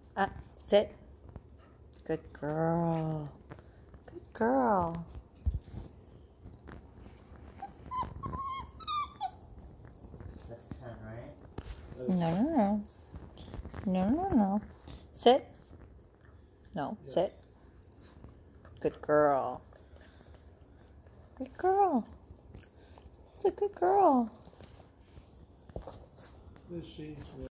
Sit. Good girl. Good girl. That's 10, right? No. No. Sit. No, Yes. sit. Good girl. Good girl. That's a good girl. This sheet.